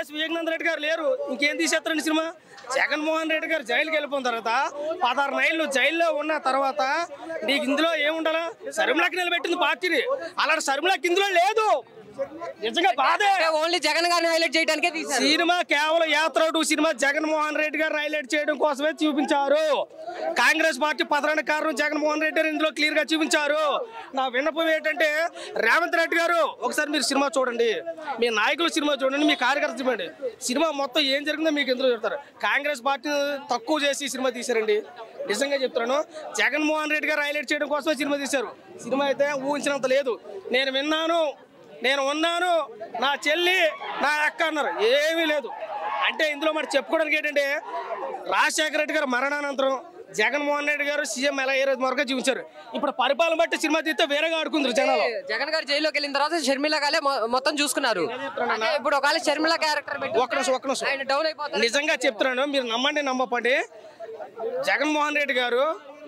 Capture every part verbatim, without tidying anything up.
YS Vivekananda Reddy గారు లేరు, ఇంకేం తీసేస్తారండి సినిమా? జగన్మోహన్ రెడ్డి గారు జైలుకి వెళ్ళిపోయిన తర్వాత పదహారు నెలలు జైల్లో ఉన్న తర్వాత నీకు ఇందులో ఏముండాలా? సరిమలకి నిలబెట్టింది పార్టీని, అలాంటి సరిమలకి ఇందులో లేదు. నిజంగా బాధే. ఓన్లీ జగన్ గారిని హైలైట్ చేయడానికే సినిమా, కేవలం యాత్ర టూ సినిమా జగన్మోహన్ రెడ్డి గారు హైలైట్ చేయడం కోసమే చూపించారు. కాంగ్రెస్ పార్టీ పతనానికి కారణం జగన్మోహన్ రెడ్డి గారు ఇందులో క్లియర్ గా చూపించారు. నా విన్నపం ఏంటంటే రేవంత్ రెడ్డి గారు ఒకసారి మీరు సినిమా చూడండి, మీ నాయకులు సినిమా చూడండి, మీ కార్యకర్తలు చూడండి, సినిమా మొత్తం ఏం జరిగిందో మీకు ఎందులో చెప్తారు. కాంగ్రెస్ పార్టీ తక్కువ చేసి సినిమా తీశారండి. నిజంగా చెప్తున్నాను, జగన్మోహన్ రెడ్డి గారు హైలైట్ చేయడం కోసమే సినిమా తీశారు. సినిమా అయితే ఊహించినంత లేదు. నేను విన్నాను, నేను ఉన్నాను, నా చెల్లి నా అక్క అన్నారు, ఏమీ లేదు. అంటే ఇందులో మరి చెప్పుకోవడానికి ఏంటంటే రాజశేఖర రెడ్డి గారు మరణానంతరం జగన్మోహన్ రెడ్డి గారు సీఎం ఎలా ఏ రోజు వరకు చూపించారు. ఇప్పుడు పరిపాలన బట్టి సినిమా తీస్తే వేరేగా ఆడుకుంటారు జనాలు. జగన్ గారు జైల్లోకి వెళ్ళిన తర్వాత షర్మిల గాలే మొత్తం చూసుకున్నారు. ఇప్పుడు ఒకవేళ షర్మిల క్యారెక్టర్ ఒక్క నిమిషం ఒక్క నిమిషం డౌన్ అయిపోతుంది. నిజంగా చెప్తున్నాను, మీరు నమ్మండి నమ్మపండి, జగన్మోహన్ రెడ్డి గారు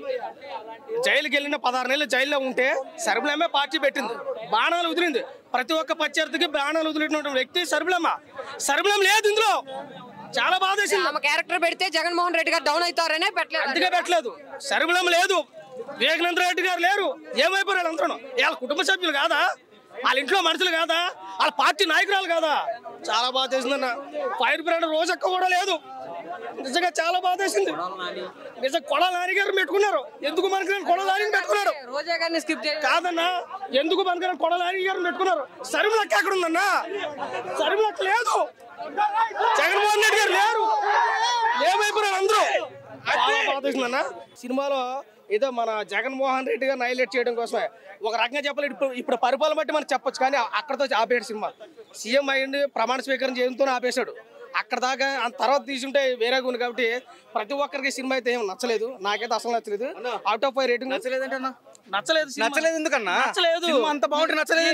జైలుకి వెళ్ళిన పదహారు నెలలు జైల్లో ఉంటే సరిబులమ్మ పార్టీ పెట్టింది, బాణాలు వదిలింది. ప్రతి ఒక్క ప్రత్యర్థికి బాణాలు వదిలినటువంటి వ్యక్తి సరిబులమ్మ. సరిబులమ్మ లేదు ఇందులో, చాలా బాధ వేసింది. క్యారెక్టర్ పెడితే జగన్మోహన్ రెడ్డి గారు డౌన్ అవుతారనే పెట్టలేదు, అందుకే పెట్టలేదు. సరిబులమ్మ లేదు, వివేకానంద రెడ్డి గారు లేరు, ఏమైపోయారు అందరూ? వాళ్ళ కుటుంబ సభ్యులు కాదా? వాళ్ళ ఇంట్లో మనుషులు కాదా? వాళ్ళ పార్టీ నాయకురాలు కాదా? చాలా బాధ వేసిందన్న. ఫైర్ బ్రాండ్ రోజక్క కూడా లేదు. నిజంగా చాలా బాధ వేసింది. నిజంగా కొడాల నాని గారు పెట్టుకున్నారు, ఎందుకు మనకి కొడాల నాని పెట్టుకున్నారు? రోజా గారిని స్కిప్ కాదన్నా, ఎందుకు మనకి కొడాల నాని గారు పెట్టుకున్నారు? సరిమలక్క ఎక్కడ ఉందన్నా? సరిమలక్క లేదు, జగన్మోహన్ రెడ్డి గారు లేరు, ఏమైపోయారు అందరూ? చాలా బాధ వేసిందన్న. సినిమాలో ఏదో మన జగన్మోహన్ రెడ్డి గారిని హైలైట్ చేయడం కోసమే ఒక రకంగా చెప్పాలి. ఇప్పుడు ఇప్పుడు పరిపాలన బట్టి మనం చెప్పొచ్చు, కానీ అక్కడతో ఆపేడు సినిమా. సీఎం అయ్యింది, ప్రమాణ స్వీకారం చేయడంతో ఆపేశాడు. అక్కడ దాకా అంత తర్వాత తీసుంటే వేరేగా ఉంది. కాబట్టి ప్రతి ఒక్కరికి సినిమా అయితే ఏం నచ్చలేదు, నాకైతే అసలు నచ్చలేదు. అవుట్ ఆఫ్ ఫైవ్ రేటింగ్ నచ్చలేదంటే నచ్చలేదు. నచ్చలేదు ఎందుకన్నా? నచ్చలేదు, అంత బాగుంటుంది. నచ్చలేదు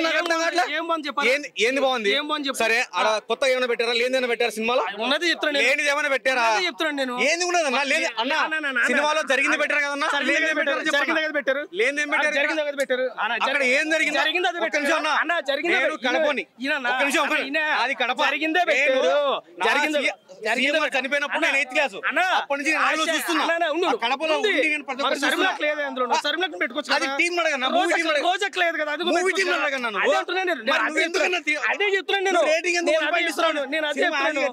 ఏంది బాగుంది? ఏం బాగుంది సరే, కొత్త ఏమైనా పెట్టారా? లేని పెట్టారా? సినిమాలో ఉన్నది చెప్తాను, లేనిది ఏమైనా పెట్టారా? చెప్తున్నాను నేను. ఏంది ఉన్నదన్నా? లేదు అన్న, సినిమాలో జరిగింది పెట్టారు కదన్నా. జరిగింది పెట్టారు, లేని పెట్టారు, జరిగింది కదా పెట్టారు. అక్కడ ఏం జరిగింది? జరిగింది అది పెట్టారు అన్న. జరిగింది కడపని అది కడప జరిగిందే పెట్టారు. జరిగింది జరిగింది చనిపోయినప్పుడు నేను ఎయిత్ క్లాస్ అప్పటి నుంచి నేను చూస్తున్నా కడపలో. సరిమలకు లేదు అందులో, సరిమలకు పెట్టుకోవచ్చు. అది టీం అడగన్నా, రోజక్ లేదు కదా, అది మూవీ టీం అడగన్నా. అదే చెప్తున్నాను నేను, అదే చెప్తున్నాను నేను. నేను అదే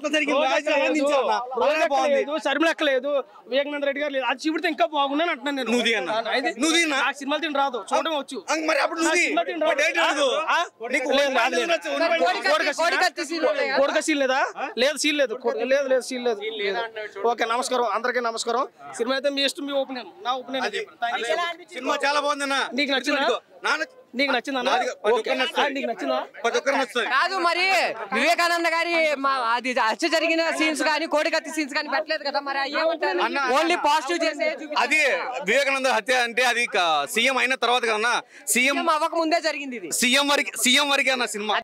సరిమలక్క లేదు, వివేకానంద రెడ్డి గారు లేదు, అది చూపితే ఇంకా బాగున్నాను అంటున్నాను నేను. నువ్వు నాకు సినిమాలు తిని రాదు, చూడడం వచ్చు. కోడిక సీల్ లేదా? లేదు సీల్ లేదు, లేదు లేదు సీల్ లేదు. ఓకే, నమస్కారం అందరికీ నమస్కారం. సినిమా అయితే మీ ఇష్టం, మీ ఒపీనియన్. నా ఒపీనియన్ సినిమా చాలా బాగుందన్నా. నీకు నచ్చిందా? నీకు నచ్చిందా? నీకు నచ్చిందా? కాదు మరి వివేకానంద గారి అది హత్య జరిగిన సీన్స్ కానీ కోడికత్తి సీన్స్ కానీ పెట్టలేదు కదా, మరి ఓన్లీ పాజిటివ్ చేసే. అది వివేకానంద హత్య అంటే అది సీఎం అయిన తర్వాత కన్నా, సీఎం అవ్వక ముందే జరిగింది. సీఎం వరకు సీఎం వరకే అన్న సినిమా.